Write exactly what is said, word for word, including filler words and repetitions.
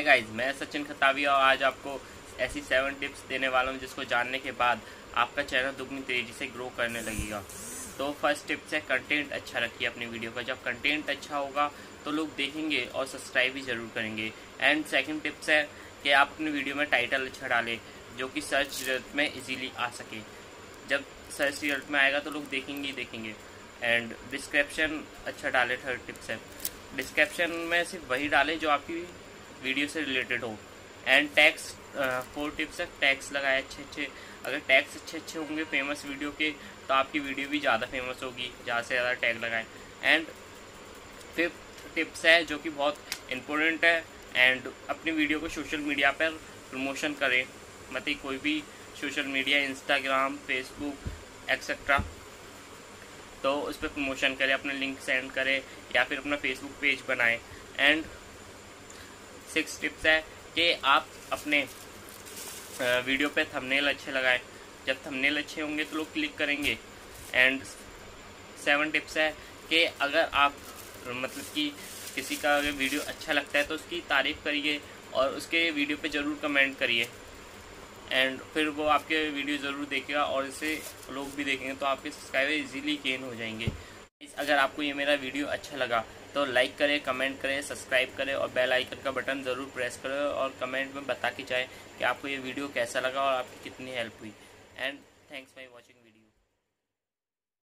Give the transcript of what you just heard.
Guys, मैं सचिन खतावी और आज आपको ऐसी सेवन टिप्स देने वाला हूँ जिसको जानने के बाद आपका चैनल दुगनी तेजी से ग्रो करने लगेगा। तो फर्स्ट टिप्स है कंटेंट अच्छा रखिए अपनी वीडियो का। जब कंटेंट अच्छा होगा तो लोग देखेंगे और सब्सक्राइब भी जरूर करेंगे। एंड सेकंड टिप्स है कि आप अपनी वीडियो में टाइटल अच्छा डालें जो कि सर्च रिजल्ट में इजीली आ सके। जब सर्च रिजल्ट में आएगा तो लोग देखेंगे ही देखेंगे। एंड डिस्क्रिप्शन अच्छा डाले। थर्ड टिप्स है डिस्क्रिप्शन में सिर्फ वही डालें जो आपकी वीडियो से रिलेटेड हो। एंड टैग्स, फोर टिप्स है टैग्स लगाए अच्छे अच्छे। अगर टैग्स अच्छे अच्छे होंगे फेमस वीडियो के तो आपकी वीडियो भी ज़्यादा फेमस होगी, ज़्यादा से ज़्यादा टैग लगाएं। एंड फिफ्थ टिप्स है जो कि बहुत इम्पोर्टेंट है, एंड अपनी वीडियो को सोशल मीडिया पर प्रमोशन करें। मतलब कोई भी social media, Instagram, Facebook etcetera, तो उस पर प्रमोशन करें, अपने लिंक सेंड करें या फिर अपना फेसबुक पेज बनाएं। एंड सिक्स टिप्स है कि आप अपने वीडियो पे थंबनेल अच्छे लगाएं। जब थंबनेल अच्छे होंगे तो लोग क्लिक करेंगे। एंड सेवन टिप्स है कि अगर आप मतलब कि किसी का अगर वीडियो अच्छा लगता है तो उसकी तारीफ़ करिए और उसके वीडियो पे ज़रूर कमेंट करिए। एंड फिर वो आपके वीडियो ज़रूर देखेगा और इसे लोग भी देखेंगे तो आपके सब्सक्राइबर इजीली गेन हो जाएंगे। अगर आपको ये मेरा वीडियो अच्छा लगा तो लाइक करें, कमेंट करें, सब्सक्राइब करें और बेल आइकन का बटन ज़रूर प्रेस करें और कमेंट में बता के जाएं कि आपको ये वीडियो कैसा लगा और आपकी कितनी हेल्प हुई। And thanks for watching.